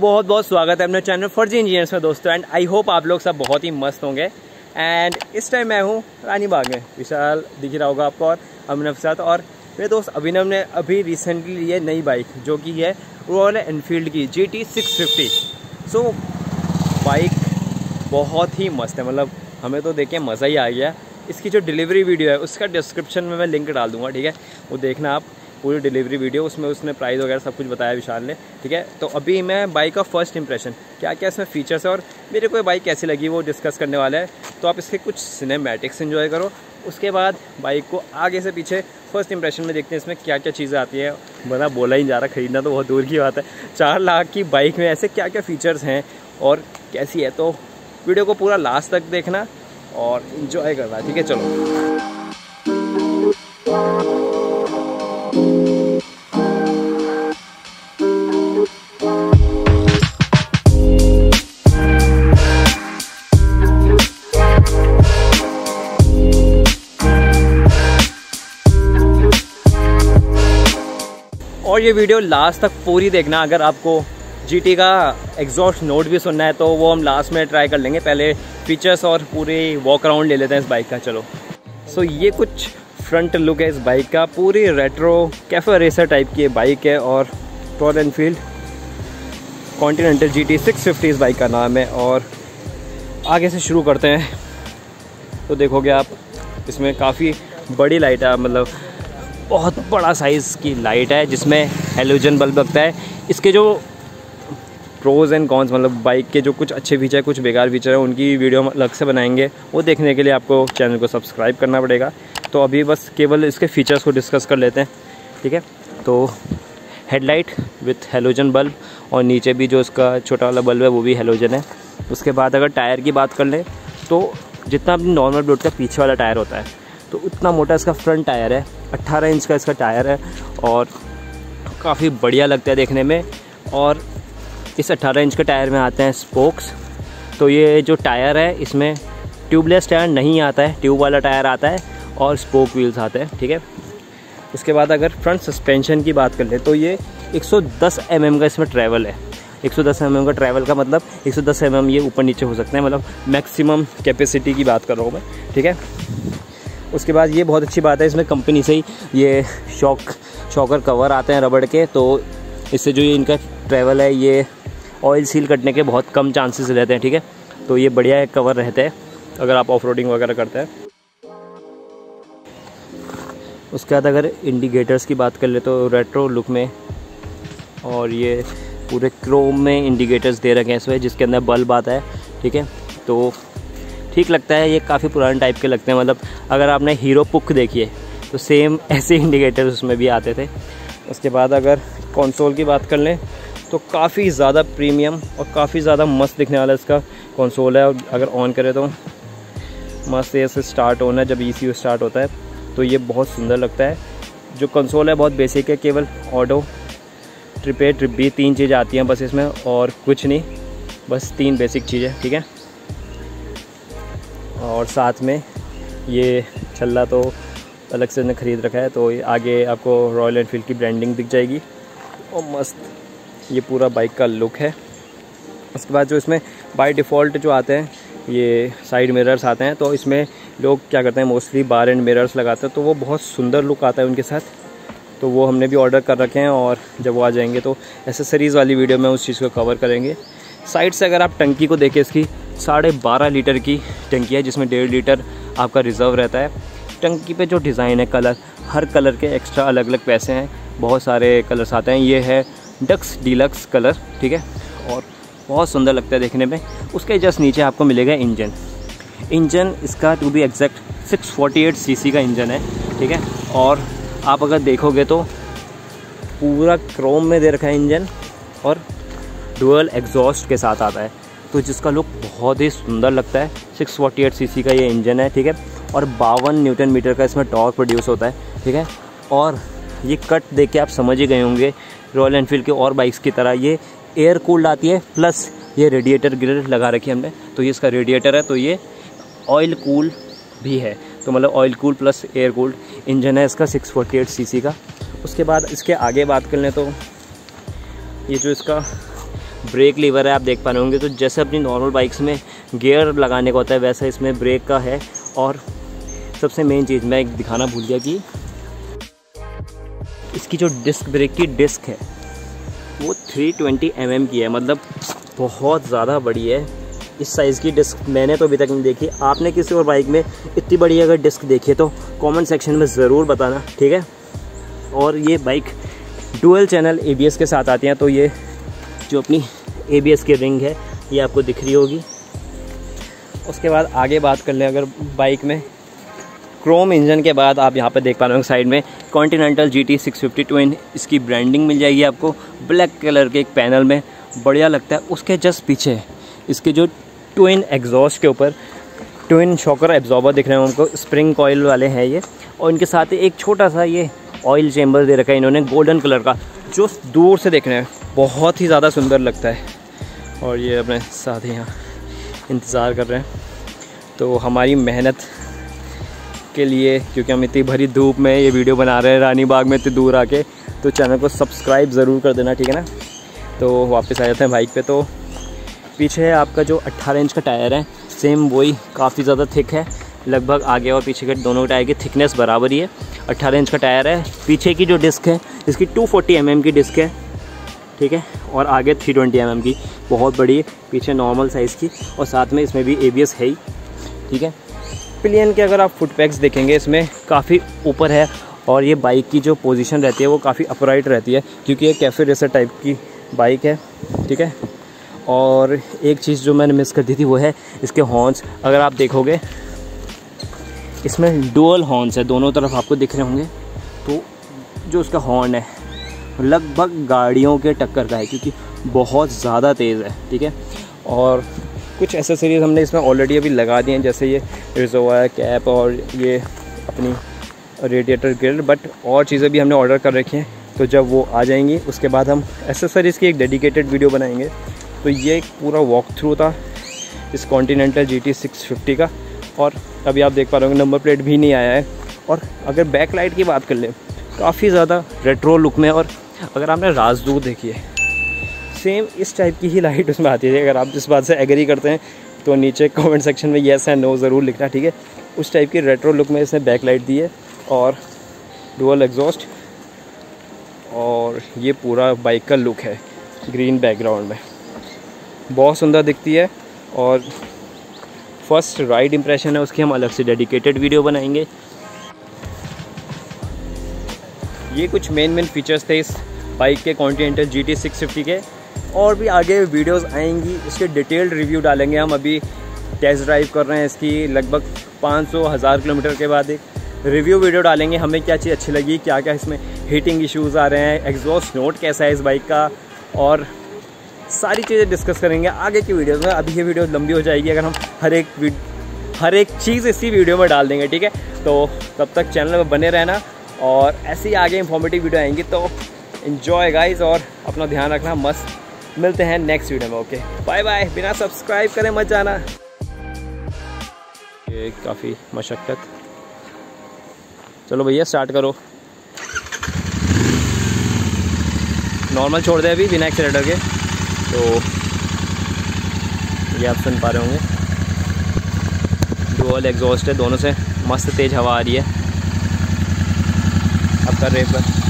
बहुत बहुत स्वागत है अपने चैनल फर्जी इंजीनियर्स में दोस्तों। एंड आई होप आप लोग सब बहुत ही मस्त होंगे। एंड इस टाइम मैं हूँ रानी बाग में, विशाल दिख रहा होगा आपको और अभिनव के साथ। और मेरे दोस्त अभिनव ने अभी रिसेंटली ली है नई बाइक, जो कि है रॉयल एनफील्ड की GT 650। सो बाइक बहुत ही मस्त है, मतलब हमें तो देख के मज़ा ही आ गया। इसकी जो डिलीवरी वीडियो है उसका डिस्क्रिप्शन में मैं लिंक डाल दूँगा, ठीक है, वो देखना आप पूरी डिलीवरी वीडियो। उसमें उसने प्राइस वगैरह सब कुछ बताया विशाल ने, ठीक है। तो अभी मैं बाइक का फर्स्ट इंप्रेशन, क्या क्या इसमें फीचर्स है और मेरे को ये बाइक कैसी लगी वो डिस्कस करने वाला है। तो आप इसके कुछ सिनेमैटिक्स एंजॉय करो, उसके बाद बाइक को आगे से पीछे फर्स्ट इंप्रेशन में देखते हैं इसमें क्या क्या चीज़ें आती है। बना बोला ही जा रहा, खरीदना तो बहुत दूर की बात है। 4 लाख की बाइक में ऐसे क्या क्या फ़ीचर्स हैं और कैसी है, तो वीडियो को पूरा लास्ट तक देखना और इन्जॉय करना, ठीक है। चलो और ये वीडियो लास्ट तक पूरी देखना। अगर आपको GT का एग्जॉस्ट नोट भी सुनना है तो वो हम लास्ट में ट्राई कर लेंगे। पहले फीचर्स और पूरी वॉक अराउंड ले लेते हैं इस बाइक का। चलो सो ये कुछ फ्रंट लुक है इस बाइक का। पूरी रेट्रो कैफे रेसर टाइप की बाइक है और रॉयल एनफील्ड कॉन्टिनेंटल GT 650 इस बाइक का नाम है। और आगे से शुरू करते हैं तो देखोगे आप इसमें काफ़ी बड़ी लाइट है, मतलब बहुत बड़ा साइज़ की लाइट है जिसमें हेलोजन बल्ब लगता है। इसके जो प्रोज एंड कॉन्स, मतलब बाइक के जो कुछ अच्छे फीचर कुछ बेकार फीचर है, उनकी वीडियो अलग से बनाएंगे। वो देखने के लिए आपको चैनल को सब्सक्राइब करना पड़ेगा। तो अभी बस केवल इसके फीचर्स को डिस्कस कर लेते हैं, ठीक है। तो हेडलाइट विथ हेलोजन बल्ब और नीचे भी जो इसका छोटा वाला बल्ब है वो भी हेलोजन है। उसके बाद अगर टायर की बात कर लें तो जितना अपनी नॉर्मल बोट का पीछे वाला टायर होता है तो उतना मोटा इसका फ्रंट टायर है। 18 इंच का इसका टायर है और काफ़ी बढ़िया लगता है देखने में। और इस 18 इंच के टायर में आते हैं स्पोक्स। तो ये जो टायर है इसमें ट्यूबलेस टायर नहीं आता है, ट्यूब वाला टायर आता है और स्पोक व्हील्स आते हैं, ठीक है। उसके बाद अगर फ्रंट सस्पेंशन की बात कर ले तो ये 110 mm का इसमें ट्रैवल है। 110 mm का ट्रैवल का मतलब 110 mm ये ऊपर नीचे हो सकते हैं, मतलब मैक्सिमम कैपेसिटी की बात कर रहा हूँ मैं, ठीक है। उसके बाद ये बहुत अच्छी बात है, इसमें कंपनी से ही ये शॉकर कवर आते हैं रबड़ के। तो इससे जो ये इनका ट्रैवल है ये ऑयल सील कटने के बहुत कम चांसेस रहते हैं, ठीक है। तो ये बढ़िया कवर रहते हैं अगर आप ऑफ रोडिंग वगैरह करते हैं। उसके बाद अगर इंडिकेटर्स की बात कर ले तो रेट्रो लुक में और ये पूरे क्रोम में इंडिकेटर्स दे रखे हैं इसमें, जिसके अंदर बल्ब आता है, ठीक है। तो ठीक लगता है, ये काफ़ी पुराने टाइप के लगते हैं। मतलब अगर आपने हीरो पुक देखी है तो सेम ऐसे इंडिकेटर्स उसमें भी आते थे। उसके बाद अगर कंसोल की बात कर लें तो काफ़ी ज़्यादा प्रीमियम और काफ़ी ज़्यादा मस्त दिखने वाला इसका कंसोल है। और अगर ऑन करें तो मस्त ऐसे स्टार्ट होना है, जब ECU स्टार्ट होता है तो ये बहुत सुंदर लगता है। जो कंसोल है बहुत बेसिक है, केवल auto, trip A trip B 3 चीज़ें आती हैं बस इसमें और कुछ नहीं, बस 3 बेसिक चीज़ें, ठीक है। और साथ में ये छल्ला तो अलग से ने ख़रीद रखा है, तो आगे आपको रॉयल एनफील्ड की ब्रांडिंग दिख जाएगी और मस्त ये पूरा बाइक का लुक है। उसके बाद जो इसमें बाय डिफ़ॉल्ट जो आते हैं ये साइड मिरर्स आते हैं। तो इसमें लोग क्या करते हैं, मोस्टली बार एंड मिरर्स लगाते हैं, तो वो बहुत सुंदर लुक आता है उनके साथ। तो वो हमने भी ऑर्डर कर रखे हैं और जब वो आ जाएंगे तो एसेसरीज़ वाली वीडियो में उस चीज़ को कवर करेंगे। साइड से अगर आप टंकी को देखें, इसकी 12.5 लीटर की टंकी है जिसमें 1.5 लीटर आपका रिज़र्व रहता है। टंकी पे जो डिज़ाइन है, कलर, हर कलर के एक्स्ट्रा अलग अलग पैसे हैं, बहुत सारे कलर्स आते हैं। ये है डक्स डीलक्स कलर, ठीक है, और बहुत सुंदर लगता है देखने में। उसके जस्ट नीचे आपको मिलेगा इंजन इसका टू बी एग्जैक्ट 648 cc का इंजन है, ठीक है। और आप अगर देखोगे तो पूरा क्रोम में दे रखा है इंजन और डुअल एग्जॉस्ट के साथ आता है, तो जिसका लुक बहुत ही सुंदर लगता है। 648 cc का ये इंजन है, ठीक है। और 52 न्यूटन मीटर का इसमें टॉर्क प्रोड्यूस होता है, ठीक है। और ये कट देख के आप समझ ही गए होंगे, रॉयल एनफील्ड के और बाइक्स की तरह ये एयर कूल्ड आती है, प्लस ये रेडिएटर ग्रिल लगा रखी है हमने। तो ये इसका रेडिएटर है, तो ये ऑयल कूल भी है, तो मतलब oil cool plus air cooled engine है इसका 648 cc का। उसके बाद इसके आगे बात कर लें तो ये जो इसका ब्रेक लीवर है, आप देख पा रहे होंगे। तो जैसे अपनी नॉर्मल बाइक्स में गियर लगाने का होता है वैसा इसमें ब्रेक का है। और सबसे मेन चीज़ मैं एक दिखाना भूल गया कि इसकी जो डिस्क ब्रेक की डिस्क है वो 320 mm की है, मतलब बहुत ज़्यादा बड़ी है। इस साइज़ की डिस्क मैंने तो अभी तक नहीं देखी। आपने किसी और बाइक में इतनी बड़ी अगर डिस्क देखी है तो कमेंट सेक्शन में ज़रूर बताना, ठीक है। और ये बाइक डुअल चैनल ABS के साथ आती हैं। तो ये जो अपनी ABS की रिंग है ये आपको दिख रही होगी। उसके बाद आगे बात कर लें अगर बाइक में क्रोम इंजन के बाद आप यहाँ पे देख पा रहे हो साइड में कॉन्टिनेंटल GT 650 ट्विन, इसकी ब्रांडिंग मिल जाएगी आपको ब्लैक कलर के एक पैनल में, बढ़िया लगता है। उसके जस्ट पीछे इसके जो ट्विन एग्जॉस्ट के ऊपर ट्विन शॉकर एब्जॉर्बर दिख रहे हैं हमको, स्प्रिंग कॉइल वाले हैं ये। और इनके साथ एक छोटा सा ये ऑयल चेम्बर दे रखा है इन्होंने गोल्डन कलर का, जो दूर से देखने में बहुत ही ज़्यादा सुंदर लगता है। और ये अपने साथ ही यहाँ इंतज़ार कर रहे हैं। तो हमारी मेहनत के लिए, क्योंकि हम इतनी भरी धूप में ये वीडियो बना रहे हैं रानी बाग में इतनी दूर आके, तो चैनल को सब्सक्राइब ज़रूर कर देना, ठीक है ना। तो वापस आ जाते हैं बाइक पे। तो पीछे आपका जो 18 इंच का टायर है सेम वही काफ़ी ज़्यादा थिक है, लगभग आगे और पीछे के दोनों टायर की थिकनेस बराबर ही है। 18 इंच का टायर है। पीछे की जो डिस्क है इसकी 240 mm की डिस्क है, ठीक है। और आगे 320 mm की, बहुत बड़ी है। पीछे नॉर्मल साइज़ की, और साथ में इसमें भी ABS है ही, ठीक है। पिलियन के अगर आप फुट पैक्स देखेंगे इसमें काफ़ी ऊपर है। और ये बाइक की जो पोजीशन रहती है वो काफ़ी अपराइट रहती है, क्योंकि ये कैफ़े रेसर टाइप की बाइक है, ठीक है। और एक चीज़ जो मैंने मिस कर दी थी वो है इसके हॉर्न्स। अगर आप देखोगे इसमें डुअल हॉर्न्स है, दोनों तरफ आपको दिख रहे होंगे। तो जो उसका हॉर्न है लगभग गाड़ियों के टक्कर का है, क्योंकि बहुत ज़्यादा तेज़ है, ठीक है। और कुछ एसेसरीज़ हमने इसमें ऑलरेडी अभी लगा दी हैं, जैसे ये रिजर्वायर कैप और ये अपनी रेडिएटर ग्रिल, बट और चीज़ें भी हमने ऑर्डर कर रखी हैं। तो जब वो आ जाएंगी उसके बाद हम एसेसरीज़ की एक डेडिकेटेड वीडियो बनाएंगे। तो ये एक पूरा वॉक थ्रू था इस कॉन्टिनेंटल GT 650 का। और अभी आप देख पा रहे होंगे नंबर प्लेट भी नहीं आया है। और अगर बैक लाइट की बात कर लें काफ़ी ज़्यादा रेट्रो लुक में, और अगर आपने राजदूत देखी है सेम इस टाइप की ही लाइट उसमें आती है। अगर आप इस बात से एग्री करते हैं तो नीचे कमेंट सेक्शन में येस एंड नो ज़रूर लिखना, ठीक है। उस टाइप की रेट्रो लुक में इसने बैक लाइट दी है और डुअल एग्जॉस्ट, और ये पूरा बाइक का लुक है ग्रीन बैकग्राउंड में, बहुत सुंदर दिखती है। और फर्स्ट राइड इम्प्रेशन है उसकी हम अलग से डेडिकेटेड वीडियो बनाएंगे। ये कुछ मेन फीचर्स थे इस बाइक के कॉन्टिनेंटल GT 650 के। और भी आगे वीडियोस आएंगी, इसके डिटेल्ड रिव्यू डालेंगे हम। अभी टेस्ट ड्राइव कर रहे हैं इसकी, लगभग 500-1000 किलोमीटर के बाद एक रिव्यू वीडियो डालेंगे। हमें क्या चीज़ अच्छी लगी, क्या क्या इसमें हीटिंग इश्यूज़ आ रहे हैं, एग्जॉस्ट नोट कैसा है इस बाइक का, और सारी चीज़ें डिस्कस करेंगे आगे की वीडियोज़ में। अभी ये वीडियो लंबी हो जाएगी अगर हम हर एक चीज़ इसी वीडियो में डाल देंगे, ठीक है। तो तब तक चैनल में बने रहना, और ऐसे ही आगे इंफॉर्मेटिव वीडियो आएंगी। तो एंजॉय गाइस, और अपना ध्यान रखना। मस्त मिलते हैं नेक्स्ट वीडियो में। Okay bye bye. बिना सब्सक्राइब करे मत जाना। ये काफ़ी मशक्क़त। चलो भैया स्टार्ट करो। नॉर्मल छोड़ दे अभी बिना एक्सीलेटर के। तो ये आप सुन पा रहे होंगे डुअल एग्जॉस्ट है, दोनों से मस्त तेज़ हवा आ रही है। अब कर रहे पर